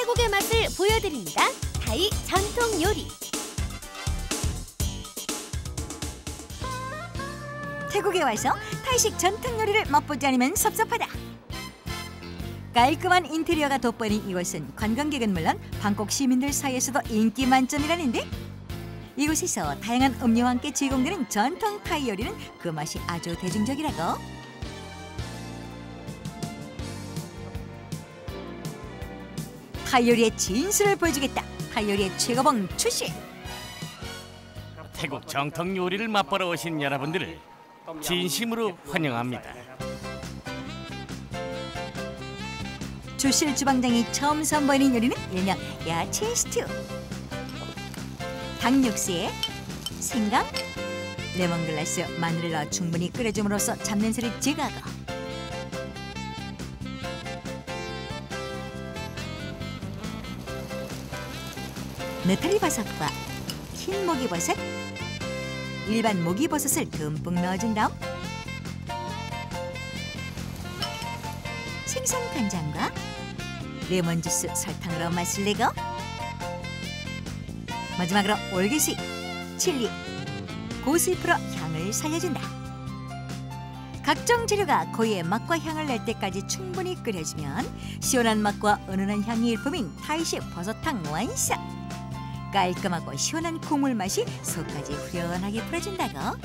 태국의 맛을 보여드립니다. 타이 전통 요리. 태국에 와서 타이식 전통 요리를 맛보지 않으면 섭섭하다. 깔끔한 인테리어가 돋보이는 이곳은 관광객은 물론 방콕 시민들 사이에서도 인기 만점이라는데, 이곳에서 다양한 음료와 함께 제공되는 전통 타이 요리는 그 맛이 아주 대중적이라고. 타이 요리의 진수를 보여주겠다. 타이 요리의 최고봉 출시. 태국 정통 요리를 맛보러 오신 여러분들을 진심으로 환영합니다. 주실 주방장이 처음 선보이는 요리는 일명 야채 스튜. 닭 육수에 생강, 레몬글라스, 마늘을 넣어 충분히 끓여줌으로써 잡냄새를 제거하고, 느타리 버섯과 흰 목이버섯, 일반 목이버섯을 듬뿍 넣어준 다음 생선 간장과 레몬 주스, 설탕으로 맛을 내고, 마지막으로 올게수잎, 칠리, 고수잎으로 향을 살려준다. 각종 재료가 고유의 맛과 향을 낼 때까지 충분히 끓여주면 시원한 맛과 은은한 향이 일품인 타이식 버섯탕 완성! 깔끔하고 시원한 국물 맛이 속까지 후련하게 풀어준다고.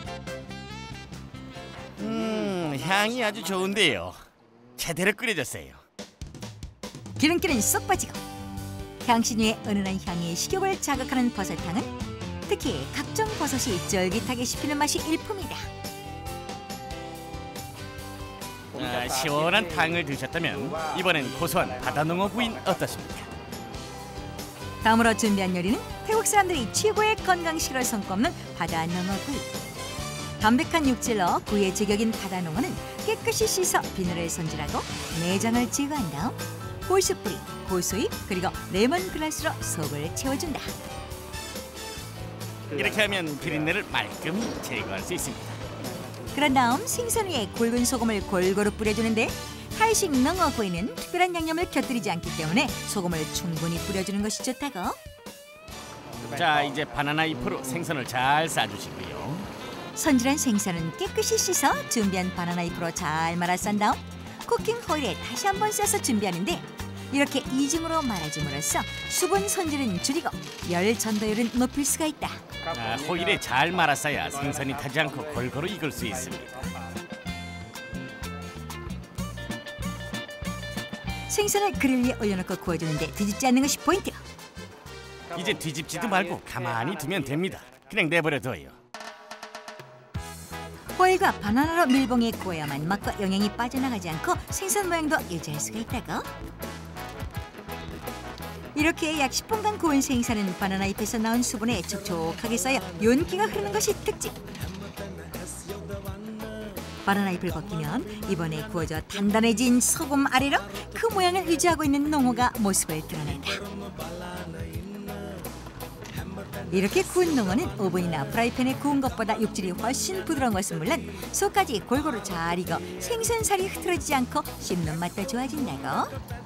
향이 아주 좋은데요. 제대로 끓여졌어요. 기름기는 쏙 빠지고 향신료의 은은한 향이 식욕을 자극하는 버섯탕은 특히 각종 버섯이 쫄깃하게 씹히는 맛이 일품이다. 시원한 탕을 드셨다면 이번엔 고소한 바다농어 구이는 어떻습니까? 다음으로 준비한 요리는 태국 사람들이 최고의 건강식으로 손꼽는 바다농어 구이. 담백한 육질로 구이의 제격인 바다농어는 깨끗이 씻어 비늘을 손질하고 내장을 제거한 다음 골수뿌리, 고수잎, 그리고 레몬글라스로 속을 채워준다. 이렇게 하면 비린내를 말끔 제거할 수 있습니다. 그런 다음 생선 위에 굵은 소금을 골고루 뿌려주는데, 타이식 농어 구이는 특별한 양념을 곁들이지 않기 때문에 소금을 충분히 뿌려주는 것이 좋다고. 자, 이제 바나나 잎으로 생선을 잘 싸주시고요. 손질한 생선은 깨끗이 씻어 준비한 바나나 잎으로 잘 말아 싼 다음 쿠킹 호일에 다시 한번 싸서 준비하는데, 이렇게 이중으로 말아줌으로써 수분 손질은 줄이고 열 전도율은 높일 수가 있다. 호일에 잘 말았어야 생선이 타지 않고 골고루 익을 수 있습니다. 생선을 그릴 위에 올려놓고 구워주는데 뒤집지 않는 것이 포인트. 이제 뒤집지도 말고 가만히 두면 됩니다. 그냥 내버려둬요. 호일과 바나나로 밀봉해 구워야만 맛과 영양이 빠져나가지 않고 생선 모양도 유지할 수가 있다고. 이렇게 약 10분간 구운 생선은 바나나 잎에서 나온 수분에 촉촉하게 쌓여 윤기가 흐르는 것이 특징. 바나나 잎을 벗기면 이번에 구워져 단단해진 소금 아래로 그 모양을 유지하고 있는 농어가 모습을 드러낸다. 이렇게 구운 농어는 오븐이나 프라이팬에 구운 것보다 육질이 훨씬 부드러운 것은 물론 속까지 골고루 잘 익어 생선살이 흐트러지지 않고 씹는 맛도 좋아진다고.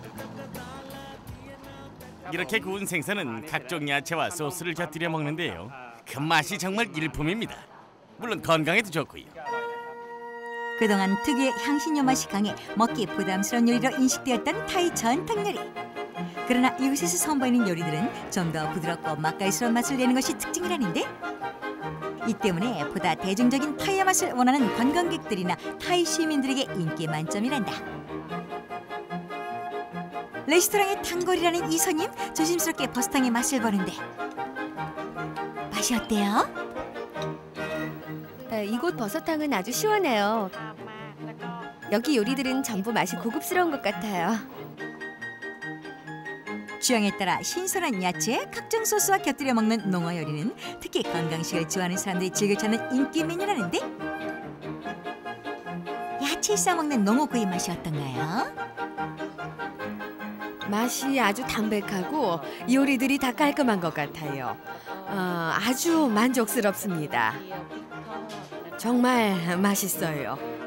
이렇게 구운 생선은 각종 야채와 소스를 곁들여 먹는데요. 그 맛이 정말 일품입니다. 물론 건강에도 좋고요. 그동안 특유의 향신료 맛이 강해 먹기 부담스러운 요리로 인식되었던 타이 전통 요리. 그러나 이곳에서 선보이는 요리들은 좀 더 부드럽고 맛깔스러운 맛을 내는 것이 특징이라는데, 이 때문에 보다 대중적인 타이의 맛을 원하는 관광객들이나 타이 시민들에게 인기 만점이란다. 레스토랑의 단골이라는 이 손님, 조심스럽게 버섯탕의 맛을 보는데 맛이 어때요? 이곳 버섯탕은 아주 시원해요. 여기 요리들은 전부 맛이 고급스러운 것 같아요. 취향에 따라 신선한 야채, 각종 소스와 곁들여 먹는 농어 요리는 특히 건강식을 좋아하는 사람들이 즐겨 찾는 인기 메뉴라는데, 야채 싸먹는 농어 구이 맛이 어떤가요? 맛이 아주 담백하고 요리들이 다 깔끔한 것 같아요. 아주 만족스럽습니다. 정말 맛있어요.